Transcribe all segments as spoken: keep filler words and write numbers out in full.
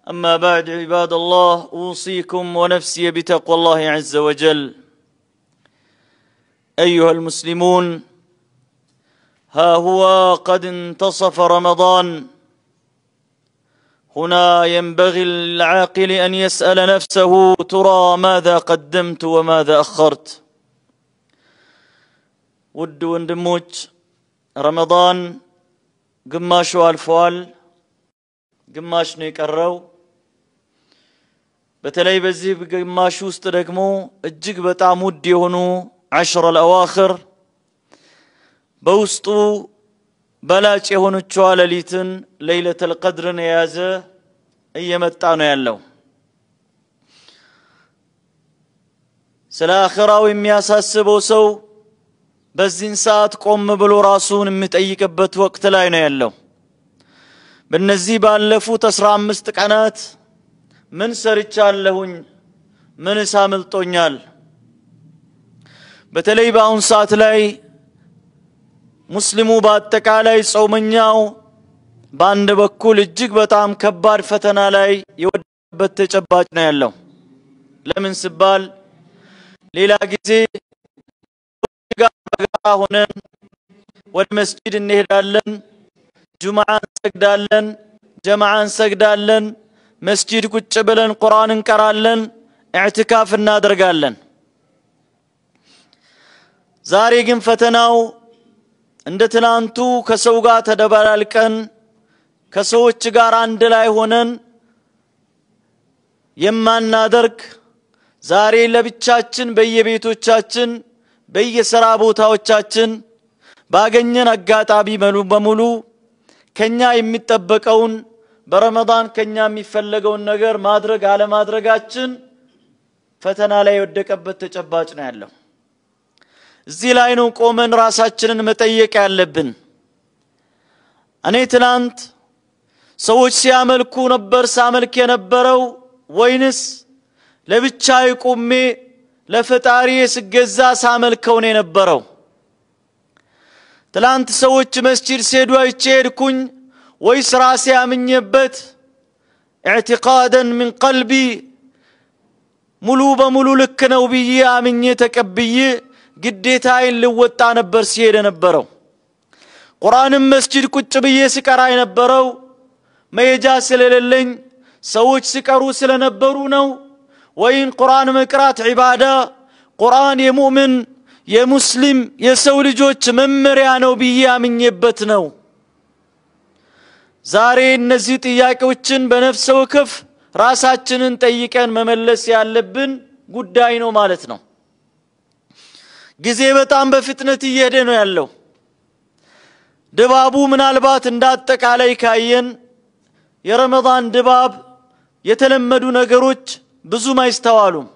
أما بعد عباد الله أوصيكم ونفسي بتقوى الله عز وجل. أيها المسلمون، ها هو قد انتصف رمضان. هنا ينبغي للعاقل أن يسأل نفسه ترى ماذا قدمت وماذا أخرت. ود وندموج رمضان قماشو الفوال قماش نيكرو بتلاقي بزي قماشو استرقمو الجيك بتعمود يهونو عشر الأواخر بوسطو بلاش يهونو تشوال ليتن ليلة القدر نيازة ايامتانو يالو سلا آخرة ومياساسبو سو بزين ساعت قوم بلو راسون متأيكبت وقت لاينو يالو بالنزيب اللفو تسرع مستقعنات من سرچال لهون من ساملطونيال بتلاقي باون ساعت لاي مسلمو باتقالاي ጾመኛው ባንድ በኩል እጅግ በጣም ከባድ ፈተና ላይ የወደበት ተጨባጭ ነው ያለው። ለምን ሲባል ሌላ ጊዜ ጋር ሆነን ወደ መስጂድ እንሄዳለን፣ ጁማዓን እንሰግዳለን፣ ጀማዓን እንሰግዳለን፣ መስጂድ ቁጭ ብለን ቁርአን እንቀራለን፣ ኢዕቲካፍ እናደርጋለን። ዛሬ ግን ፈተናው እንደ ትናንቱ ከሰው ጋር ተደባልቀን ከሰዎች ጋር አንድ ላይ ሆነን የማናደርግ ዛሬ ለብቻችን በየቤቶቻችን በየሥራ ቦታዎቻችን ባገኘን አጋጣሚ መሉ በሙሉ ከኛ የሚጠበቀውን በረመዳን ከኛ የሚፈልገውን ነገር ማድረግ አለ ማድረጋችን ፈተና ላይ ወደቀበት ተጨባጭ ነው ያለው። እዚህ ላይ ነው ቆመን ራሳችንን መጠየቅ ያለብን። እኔ ትናንት ሰዎች ሲያመልኩ ነበር ሳመልክ የነበረው ወይንስ ለብቻዬ ቆሜ ለፈጣሪዬ ስገዛ ሳመልከው ነው የነበረው? ትላንት ሰዎች መስጂድ ሲሄዱ አይቼ ሄድኩኝ ወይስ ራሴ አምኜበት ኢዕቲቃደን ምን ቀልቢ ሙሉ በሙሉ ልክ ነው ብዬ አምኜ ተቀብዬ ግዴታዬን ልወጣ ነበር ሲሄድ ነበረው? ቁርአንም መስጂድ ቁጭ ብዬ ሲቀራ የነበረው መሄጃ ስለሌለኝ ሰዎች ሲቀሩ ስለነበሩ ነው? ወይን ቁርአን መቅራት ዒባዳ ቁርአን የሙእምን የሙስሊም የሰው ልጆች መመሪያ ነው ብዬ አምኜበት ነው? ዛሬ እነዚህ ጥያቄዎችን በነፍስ ወከፍ ራሳችንን ጠይቀን መመለስ ያለብን ጉዳይ ነው ማለት ነው። ጊዜ በጣም በፍጥነት እየሄደ ነው ያለው። ድባቡ ምናልባት እንዳጠቃላይ ካየን የረመዳን ድባብ የተለመዱ ነገሮች ብዙም አይስተዋሉም።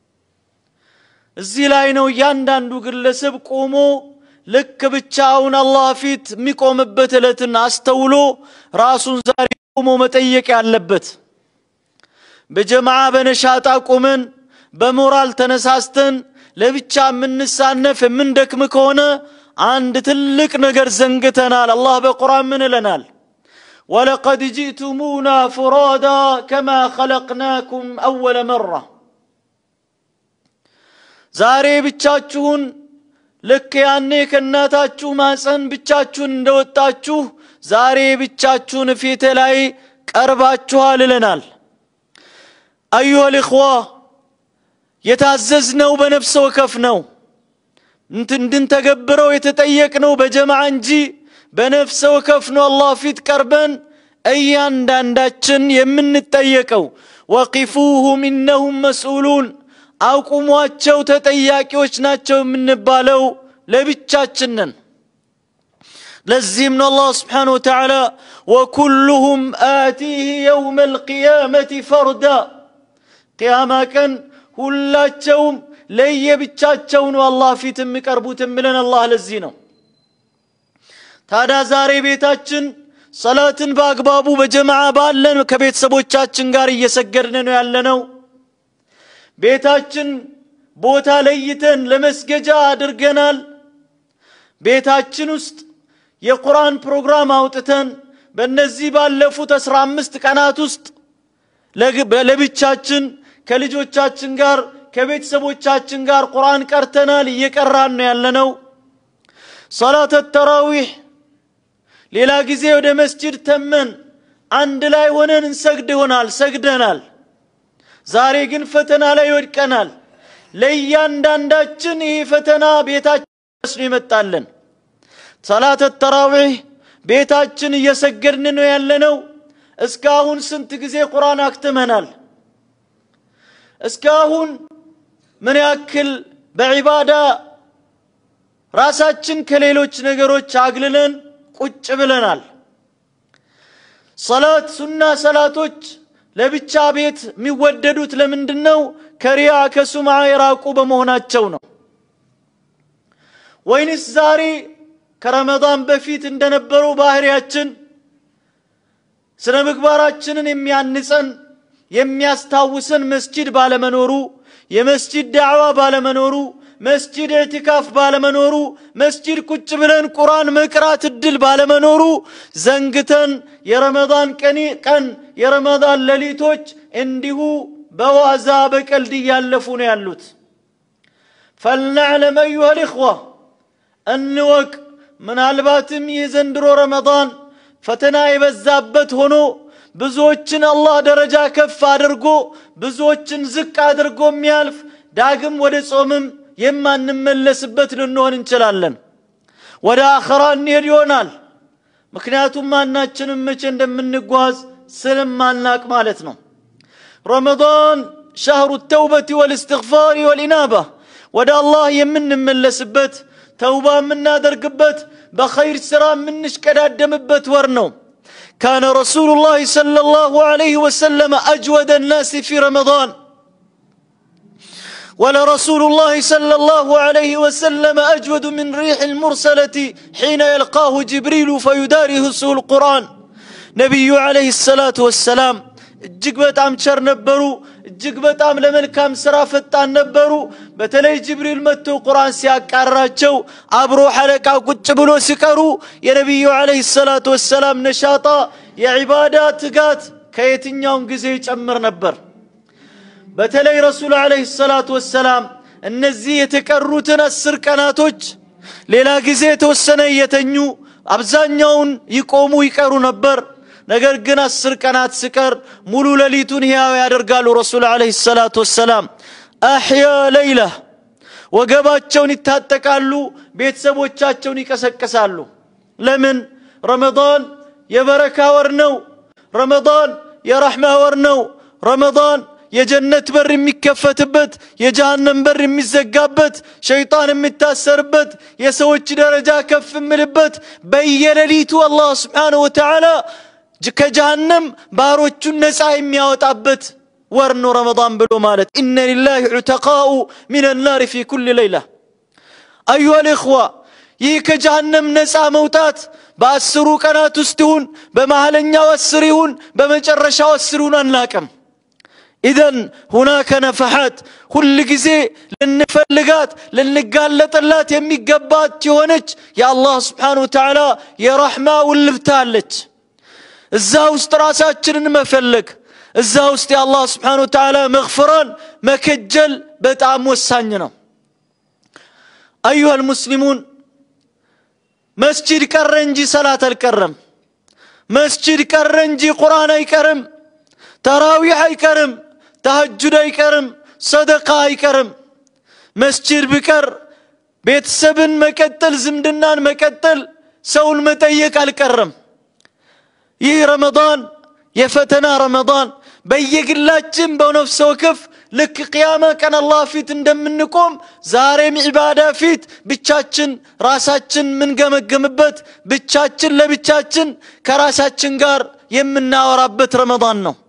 እዚህ ላይ ነው ያንዳንዱ ግለሰብ ቆሞ ልክ ብቻውን አላህ ፊት የሚቆምበት ዕለትን አስተውሎ ራሱን ዛሬ ቆሞ መጠየቅ ያለበት። በጀማዓ በነሻጣ ቆመን በሞራል ተነሳስተን ለብቻ ምንሳነፍ ምንደክም ከሆነ አንድ ትልቅ ነገር ዘንግተናል። አላህ በቁርአን ምን ይለናል? ወለቀድ ጂቱሙና ፍራዳ ከማ خلقناكم اول مره ዛሬ ብቻችሁን ልክ ያኔ ከናታችሁ ማፀን ብቻችሁን እንደወጣችሁ ዛሬ ብቻችሁን ፊት ላይ ቀርባችኋል ይለናል። አዩሃ الإخوة የታዘዝነው በነፍስ ወከፍ ነው። እንድንተገብረው የተጠየቅነው በጀማዓ እንጂ በነፍስ ወከፍ ነው። አላህ ፊት ቀርበን እያንዳንዳችን የምንጠየቀው ወቂፉሁም ኢነሁም መስኡሉን አቁሟቸው ተጠያቂዎች ናቸው የምንባለው ለብቻችን ነን። ለዚህም ነው አላህ Subhanahu Wa Ta'ala ወኩሉሁም አቲሂ የውመ القيامة فردا ቂያማ ቀን ሁላቸውም ለየብቻቸው ነው አላህ ፊት የሚቀርቡት የሚለን አላህ ለዚህ ነው። ታዲያ ዛሬ ቤታችን ሰላትን በአግባቡ በጀማዓ ባለን ከቤተሰቦቻችን ጋር እየሰገድን ነው ያለነው? ቤታችን ቦታ ለይተን ለመስገጃ አድርገናል? ቤታችን ውስጥ የቁርአን ፕሮግራም አውጥተን በእነዚህ ባለፉት አስራ አምስት ቀናት ውስጥ ለብቻችን ከልጆቻችን ጋር ከቤተሰቦቻችን ጋር ቁርአን ቀርተናል እየቀራን ነው ያለነው ሶላተ ተራዊህ ሌላ ጊዜ ወደ መስጂድ ተመን አንድ ላይ ሆነን እንሰግድ ይሆናል ሰግደናል ዛሬ ግን ፈተና ላይ ወድቀናል ለእያንዳንዳችን ይሄ ፈተና ቤታችን ይመጣልን ሶላተ ተራዊህ ቤታችን እየሰገድን ነው ያለነው እስካሁን ስንት ጊዜ ቁርአን አክተመናል እስካሁን ምን ያክል በዒባዳ ራሳችን ከሌሎች ነገሮች አግልለን ቁጭ ብለናል ሶላት ሱና ሰላቶች ለብቻ ቤት የሚወደዱት ለምንድነው ከሪያ ከሱምዓ የራቁ በመሆናቸው ነው ወይንስ ዛሬ ከረመዳን በፊት እንደነበረው ባህሪያችን ስነ ምግባራችንን የሚያንጸን የሚያስታውሰን መስጂድ ባለመኖሩ የመስጂድ ዳዕዋ ባለመኖሩ መስጂድ ኢዕቲካፍ ባለመኖሩ መስጂድ ቁጭ ብለን ቁርአን መቅራት እድል ባለመኖሩ ዘንግተን የረመዳን ቀን የረመዳን ሌሊቶች እንዲሁ በዋዛ በቀልድ ያለፉ ነው ያሉት فلنعلم ايها الاخوه እንወቅ ምናልባትም የዘንድሮ ረመዳን ፈተና የበዛበት ሆኖ ብዙዎችን አላህ ደረጃ ከፍ አድርጎ ብዙዎችን ዝቅ አድርጎ የሚያልፍ ዳግም ወደ ጾምም የማንመለስበት ልንሆን እንችላለን ወደ አኺራ እንሄድ ይሆናል ምክንያቱም ማናችንም መቼ እንደምንጓዝ ስለማናቅ ማለት ነው ረመዳን شهر التوبة والاستغفار والإنابة ወደ አላህ የምንመለስበት ተውባ የምናደርግበት በኸይር ስራ የምንሽቀዳደምበት ወር ነው كان رسول الله صلى الله عليه وسلم أجود الناس في رمضان ولا رسول الله صلى الله عليه وسلم أجود من ريح المرسلة حين يلقاه جبريل فيدارسه القرآن نبي عليه الصلاة والسلام እጅግ በጣም ቸር ነበሩ እጅግ በጣም ለመልካም ስራ ፈጣን ነበሩ በተለይ ጅብሪል መጥቶ ቁርአን ሲያቃራቸው አብሮ ሐለቃ ቁጭ ብሎ ሲቀሩ የነብዩ አለይሂ ሰላቱ ወሰለም ነሻጣ የዒባዳ ትጋት ከየትኛውም ጊዜ ይጨምር ነበር በተለይ ረሱል አለይሂ ሰላቱ ወሰለም እነዚህ የተቀሩትን አስር ቀናቶች ሌላ ጊዜ ተወሰነ የተኙ አብዛኛውን ይቆሙ ይቀሩ ነበር ነገር ግን አስር ቀናት ሲቀር ሙሉ ሌሊቱን ህያው ያደርጋሉ ረሱል አለይሂ ሰላቱ ወሰለም አህያ ለይላ ወገባቸውን ይታጠቃሉ ቤተሰቦቻቸውን ይቀሰቅሳሉ ለምን ረመዳን የበረካ ወር ነው ረመዳን የረህማ ወር ነው ረመዳን የጀነት በር የሚከፈትበት የጀሃነም በር የሚዘጋበት ሸይጣን የሚታሰርበት የሰዎች ደረጃ ከፍ የሚልበት በየሌሊቱ አላህ Subhanahu Wa Ta'ala ከጀሃነም ባሮቹን ነፃ የሚያወጣበት ወር ነው ረመዳን ብሎ ማለት ኢነ ሊላሂ ዑተቃኡ ሚን النار في كل ليله ايها الاخوه ይህ ከጀሃነም ነፃ መውጣት በአስሩ ቀናት ውስጥ ይሁን በመሐለኛው አስር ይሁን በመጨረሻው አስር ይሁን አናቀም اذا هناك نفحات كل ጊዜ ለንፈልጋት ለንጋለጥላት የሚገባት የሆነች የአላህ Subhanahu Wa Ta'ala የረህማው ልብታለች እዛ ውስጥ ራሳችንን መፈለግ እዛ ውስጥ የአላህ Subhanahu Wa Ta'ala መግፍራን መከጀል በጣም ወሳኝ ነው ايها المسلمون መስጂድ ቀረ እንጂ ሰላት አልቀረም መስጂድ ቀረ እንጂ ቁርአን አይቀርም ተራዊህ አይቀርም ተሐጁድ አይቀርም ሰደቃ አይቀርም መስጂድ ቢቀር ቤተሰብን መቀጠል ዝምድናን መቀጠል ሰውን መጠየቅ አልቀረም ይህ ረመዳን የፈተና ረመዳን በየግላችን በነፍስ ወከፍ ልክ ቂያማ ቀን አላህ ፊት እንደምንቆም ዛሬም ኢባዳ ፊት ብቻችን ራሳችን ምን ገመገምበት ብቻችን ለብቻችን ከራሳችን ጋር የምናወራበት ረመዳን ነው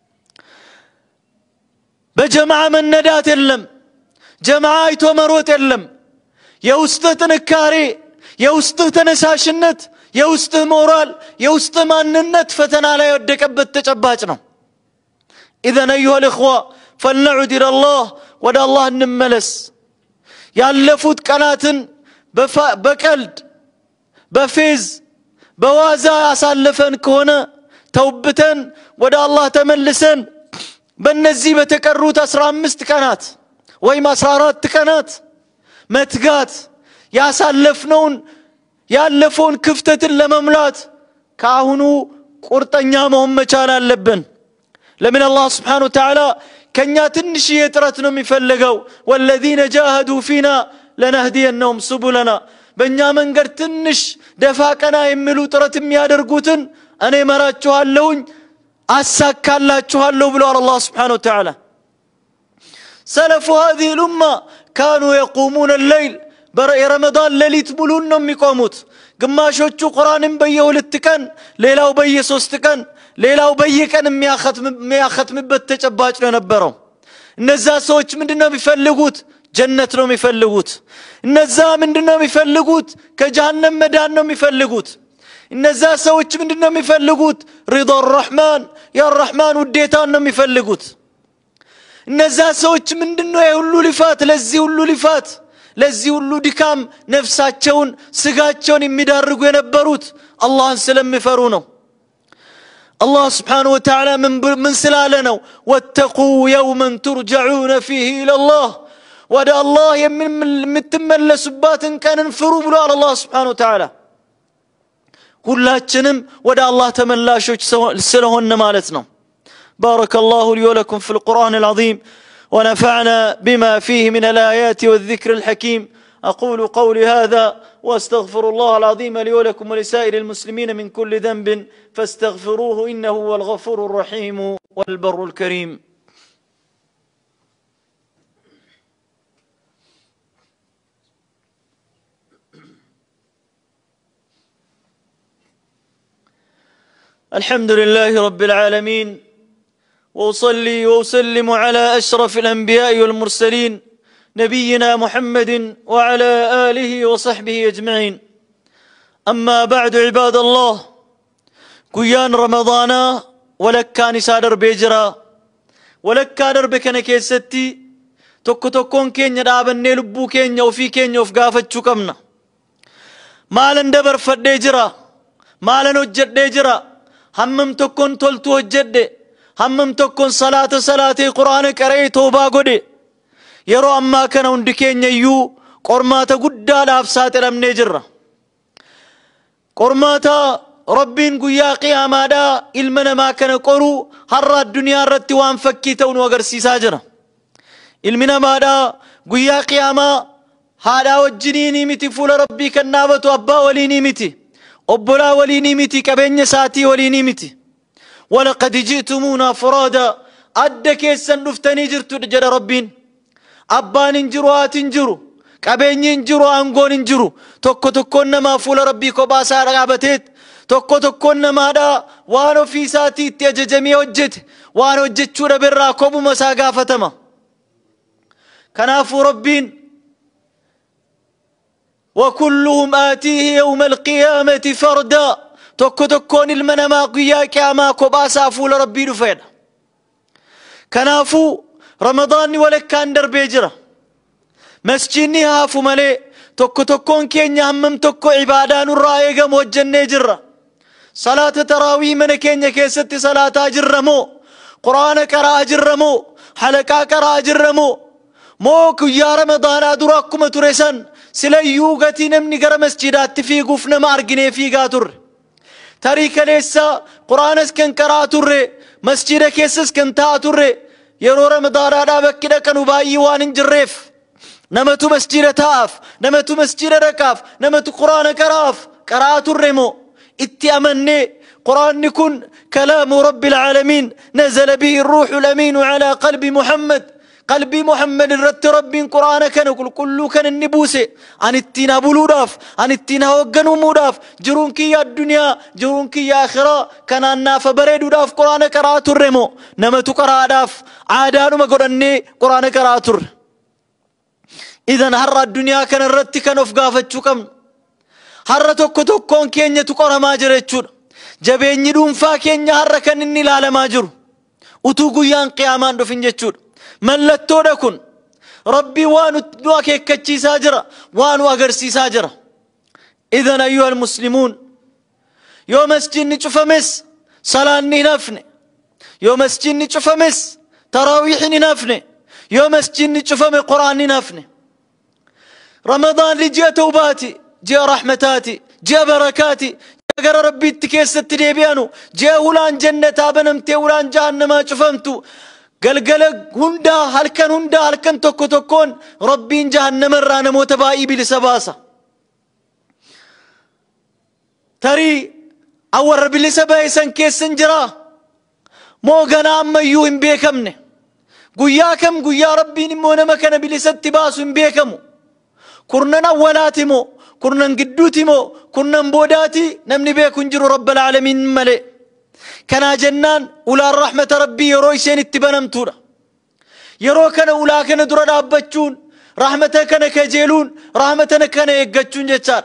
በጀማዓ መነዳት የለም ጀማዓ አይቶ መሮጥ የለም የውስጥ ጥንካሬ የውስጥ ተነሳሽነት የውስጥ ሞራል የውስጥ ማንነት ፈተና ላይ ወደቀበት ተጨባጭ ነው اذا ايها الاخوه فلنعد الى الله ودا الله نملس ያለፉት ቀናትን በቀልድ በፌዝ በዋዛ ያሳለፈን ከሆነ ተውብተን ወደ አላህ ተመልሰን በእነዚህ በተቀሩት አስራ አምስት ቀናት ወይም አስራ አራት ቀናት መትጋት ያሳለፍነውን ያለፈውን ክፍተትን ለመምላት ካሁኑ ቁርጠኛ መሆን መቻል አለብን ለምን አላህ Subhanahu Wa Ta'ala ከኛ ትንሽ የጥረት ነው የሚፈልገው والذين جاهدوا فينا لنهدينهم سبلنا በእኛ መንገድ ትንሽ ደፋ ቀና የሚሉ ጥረት የሚያደርጉትን እኔ መራችኋለሁኝ አሳካላችኋለሁ ብሏል አላህ Subhanahu Wa Ta'ala سلف هذه الامه كانوا يقومون الليل برمضان ليلت ሙሉን ነው የሚቆሙት ግማሾቹ ቁርአንን በየሁለት ቀን ሌላው በየሶስት ቀን ሌላው በየቀን የሚያختም የሚያختምበት ተጨባጭ ነው ነበረው እነዛ ሰዎች ምንድነው የሚፈልጉት ጀነት ነው የሚፈልጉት እነዛ ምንድነው የሚፈልጉት ከጀሃነም መዳን ነው የሚፈልጉት እነዛ ሰዎች ምንድነው የሚፈልጉት رضا الرحمن يا الرحمن ውዴታን ነው የሚፈልጉት እነዛ ሰዎች ምንድነው የሁሉ ልፋት ለዚህ ሁሉ ልፋት ለዚህ ሁሉ ድካም ነፍሳቸውን ስጋቸውን የሚዳርጉ የነበሩት አላህን ስለሚፈሩ ነው الله سبحانه وتعالى من من سلالنا واتقوا يوما ترجعون فيه الى الله ودا الله የምትመለሱባትን ቀን ፍሩ ብሏል الله سبحانه وتعالى ሁላችንም ወደ አላህ ተመላሾች ስለሆነ ማለት ነው بارك الله لي ولكم في القرآن العظيم ونفعنا بما فيه من الآيات والذكر الحكيم أقول قولي هذا واستغفر الله العظيم لي ولكم ولسائر المسلمين من كل ذنب فاستغفروه إنه هو الغفور الرحيم والبر الكريم الحمد لله رب العالمين وأصلي وأسلم على أشرف الأنبياء والمرسلين نبينا محمد وعلى آله وصحبه أجمعين أما بعد عباد الله قيان رمضان ولك كان سادر بيجرا ولك كادر بكنا كيستي توكو توكون كين يدابن نلبو كين يوفي كين يوف قافت شكمنا مالن دبر فد جرا مالن وجد جرا همم توكون تولتو وجد همم توكون صلاة صلاة قرآن كري توبا قدي يرو أما كانوا اندكين يو قرماتا قدا لافسات الأمن جرة قرماتا ربين قيا قياما دا إلمنا ما كان قرو هر الدنيا رتي وانفكي تون وقرسي ساجرة إلمنا ما دا قيا قياما هذا وجنيني متي فول ربي كنابة أبا وليني متي أبلا وليني متي كبين ساتي وليني متي ولقد جئتمونا فرادا أدك يسنفتني جرت جر ربين أبان انجرو هات انجرو كابين انجرو أنقون انجرو توكو توكو نما فول ربي كباسا رغابتت توكو توكو نما دا وانو في ساتي تيججمي وجد وانو وجد شورا برا كوبو مساقا فتما كنافو ربين وكلهم آتيه يوم القيامة فردا توكو توكون المنما قيا كاما كباسا فول ربي دفيد كنافو رمضان ولك كان در بيجرة مسجني هافو ملي توكو توكون كين يهمم توكو عبادان الرائقة موجن جرة صلاة تراوي من كين يكيست صلاة جرمو قرآن كرا جرمو حلقا كرا جرمو موكو يا رمضان أدراكم ترسن سلا يوغتي نمني قرى مسجدات في قفنا مارقني في قاتر تاريك ليسا قرآن اسكن كرا تر مسجد كيسس كن تاتر يرو رمضان هذا بكذا كانوا بايوان جريف نمتو مسجد تاف نمتو مسجد ركاف نمتو قرآن كراف قرأت الرمو اتأمني قرآن يكون كلام رب العالمين نزل به الروح الأمين على قلب محمد قلبي محمد رت رب قرآن كان كل كله كان النبوسة عن التنا بلوداف عن التنا وجنو موداف جرون كي الدنيا جرون كي آخرة كان الناف بريد وداف قرآن قرأت الرمو نمتو قرأ داف عادانو ما قرأني قرآن قرأت الر إذن هر الدنيا كان الرت كان وفقافة شكم هر توكو توكون كينيا تقرأ ما جريتشون جبين يدون فا كينيا هر كان إني لا ما جرو وتوقو يان قيامان دو فنجتشون ملتو دكون ربي وانو نواكي كتشي ساجرة وانو أغرسي ساجرة إذن أيها المسلمون يوم مسجن نشوف مس صلاة نفني يوم مسجن نشوف مس تراويح نافني يوم مسجد نشوفه من القرآن نافني رمضان اللي جاء توباتي جاء رحمتاتي جاء بركاتي جاء ربي تكيست تديبيانو جاء ولان جنة ابنمتي ولان جهنم شفمتو قال قال هندا هل كان هندا هل كان توكو توكون ربي جهنم رانا موتبائي بلسباسة تري أور بلسباسة كيس سنجرا مو غنا أما يوهم بيكمني قياكم قيا ربي نمونا مكان بلسات باسو بيكمو كرنا ولاتي مو كرنا قدوتي مو كرنا بوداتي نمني بيكون جرو رب العالمين ملئ كنا جنان ولا الرحمة ربي يروي سين اتبنم تورا يرو كنا ولا كنا درا دابتشون رحمتك كنا كجيلون رحمتنا كنا يقجون جتار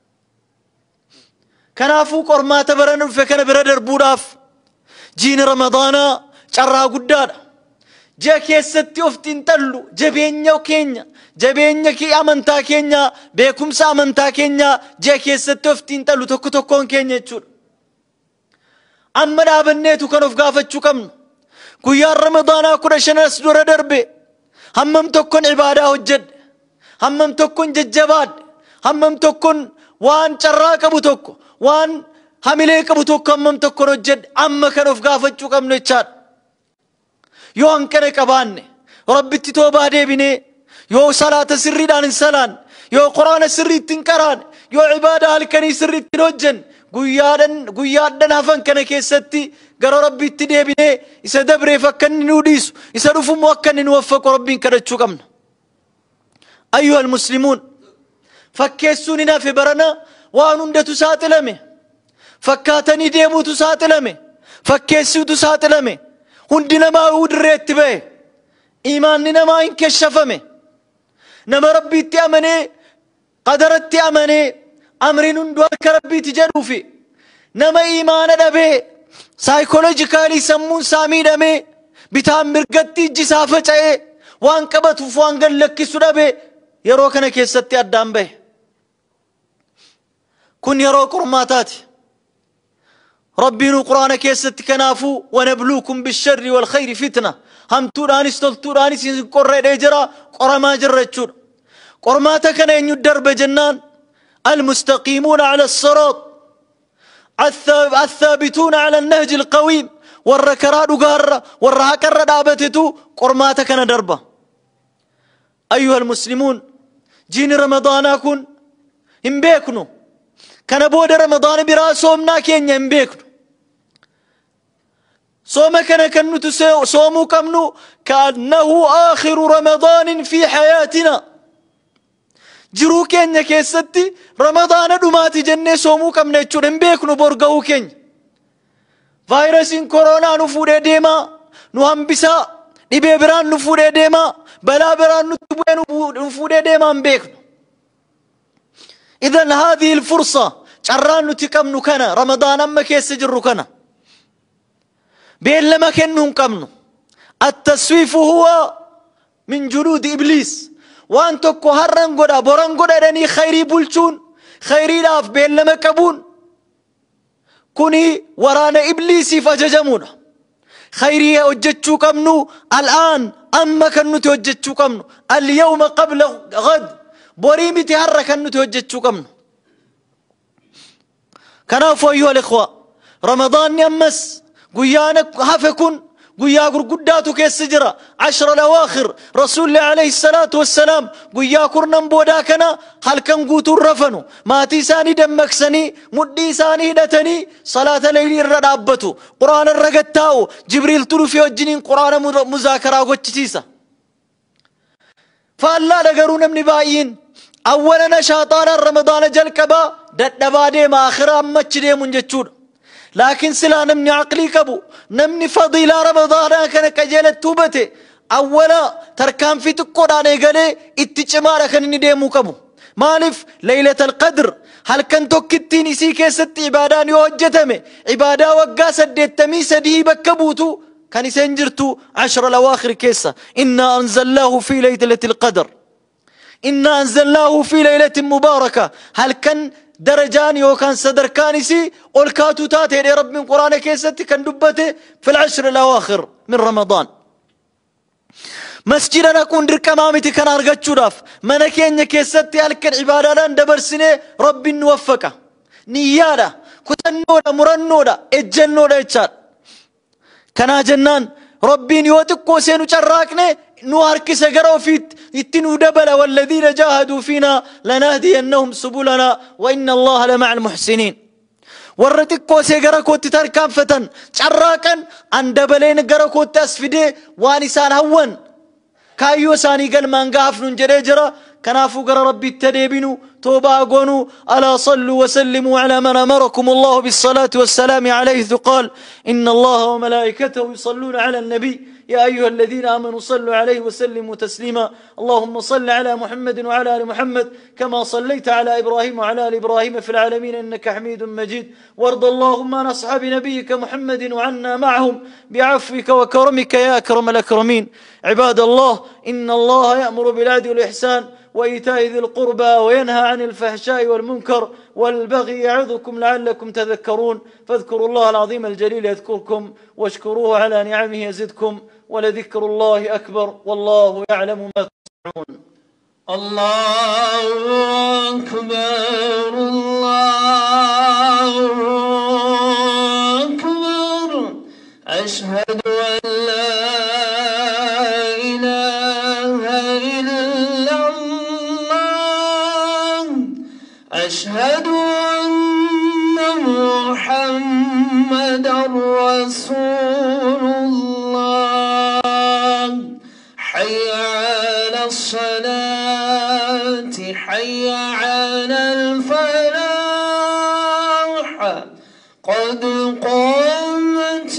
كنا فوق ورما تبرن فكنا بردر بوراف جين رمضانا شرها قدانا جاك يستي افتين تلو جبينيا وكينيا جبينيا كي امنتا كينيا بيكم سامنتا كينيا جاك يستي افتين تلو توكو توكون كينيا تشور أما نابنيتو كانوا فقافتشو كم كويا رمضان كرشن أسدور دربي همم تكون عبادة وجد همم تكون ججباد همم تكون وان شراك أبو توكو وان حمليك أبو توكو همم تكون وجد أما كانوا فقافتشو كم نتشار يوم كان كباني ربي تتوبة دي بني يو صلاة سري دان انسلان يو قرآن سري تنكران يو عبادة الكني سري تنوجن قيادن قيادن هفن كان كيستي قال ربي تدي بني إسا دبري فكن نوديس إسا رفو موكن نوفق ربي كرتشو كمنا أيها المسلمون فكيسوننا في برنا وانون دتو ساتلمي فكاتني ديمو تساتلمي فكيسو تساتلمي هندنا ما ودريت به إيماننا ما انكشفمي نما ربي تأمني قدرت تأمني أمرين دوارك ربي تجرو في نما إيمان دبي سايكولوجيكالي سمون سامي دمي بتام مرقتي جسافة چايه وان كبت وفوان قل لكي سودا بي يروكنا كيستي أدام به كن يرو قرماتاتي ربي القرآن كيستي كنافو ونبلوكم بالشر والخير فتنة هم تورانيس تل تورانيس قرر اجرا قرما جرچور قرماتا كان ينو درب جنان المستقيمون على الصراط الثابتون على النهج القويم والركراد قهر والرهكر دابتتو قرماتا كان دربا أيها المسلمون جين رمضان أكون هم بيكنو كان بود رمضان براسومنا كين هم بيكنو صوم كان كنو صومو كمنو كأنه آخر رمضان في حياتنا جرو كينيا كيستي رمضان دوماتي جنة صومو كمنا يجورن بيكنو بورغاو كين فيروسين كورونا نفوده ديما نوهم بسا نبي بران نفوده ديما بلا بران نتبوه نفوده ديما بيكنو إذن هذه الفرصة شران نتكمنو كنا رمضان أما كيس جرو كنا بين لما كنهم كمنو التسويف هو من جنود إبليس وان تكو هرن قدا بران قدا داني خيري بلچون خيري لاف بين لما كبون كوني ورانا إبليسي فججمونا خيري وجدتشو كمنو الآن أما كنو توجدتشو كمنو اليوم قبل غد بريمي تهرى كنو توجدتشو كمنو كنافو أيها الإخوة رمضان يمس قيانك هفكون قيا قرقداتو كيس سجرة عشر الأواخر رسول الله عليه الصلاة والسلام قيا كرنم بوداكنا هل كان قوتو الرفنو ما تيساني دمك سني مدي ساني دتني صلاة ليل الردابتو قرآن الرقتاو جبريل تلوفي وجنين قرآن مذاكرة وجتيسا فالله لقرون من باين أولا نشاطانا رمضان جلكبا دبادي ما آخرا مجدي من جتشور لكن سلا نمني عقلي كبو نمني فضيلة رمضان كان كجالة توبته أولا تركان في تقران قالي اتجمارا كان نديمو كبو مالف ليلة القدر هل كنتو كتيني سيكي ست عبادان يوجتمي عبادة وقاسة ديتمي سديه بكبوتو كان سنجرتو عشر الأواخر كيسا إنا أنزلناه في ليلة القدر إنا أنزلناه في ليلة مباركة هل كان درجان يوكان صدر كانسي والكاتو تاتي يا رب من قرآن كيستي كان دبته في العشر الأواخر من رمضان مسجد لكون درك أمامتي كان أرجع شراف منكين يكسرت يالك العبادة لان دبر سنة رب نوفقه نيادا كتنودا مرنودا إجنودا إتشار كنا جنان ربي يوتك وسينو شراكني نوارك سجروا في يتنو دبلا والذين جاهدوا فينا لنهدينهم سبلنا وإن الله لمع المحسنين ورتك كوسي غرا كوت تركان فتن شراكن ان دبلين غرا كوت اسفدي وانسان هون كايو ساني قال مانغاف نجرجرا كنافو غرا ربي التديبنو توبا غونو الا صلوا وسلموا على من امركم الله بالصلاه والسلام عليه قال ان الله وملائكته يصلون على النبي يا أيها الذين آمنوا صلوا عليه وسلموا تسليما اللهم صل على محمد وعلى آل محمد كما صليت على إبراهيم وعلى آل إبراهيم في العالمين إنك حميد مجيد وارض اللهم عن أصحاب نبيك محمد وعنا معهم بعفوك وكرمك يا أكرم الأكرمين عباد الله إن الله يأمر بالعدل والإحسان وإيتاء ذي القربى وينهى عن الفحشاء والمنكر والبغي يعظكم لعلكم تذكرون فاذكروا الله العظيم الجليل يذكركم واشكروه على نعمه يزدكم ولذكر الله أكبر والله يعلم ما تصنعون الله أكبر الله أكبر أشهد أن لا إله إلا الله أشهد أن محمدا رسول الله حي على الصلاة حي على الفلاح قد قامت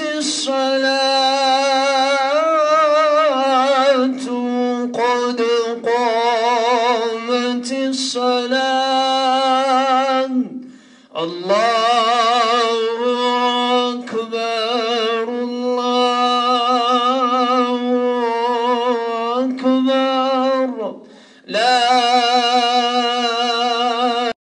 الصلاة قد قامت الصلاة الله أكبر الله أكبر لا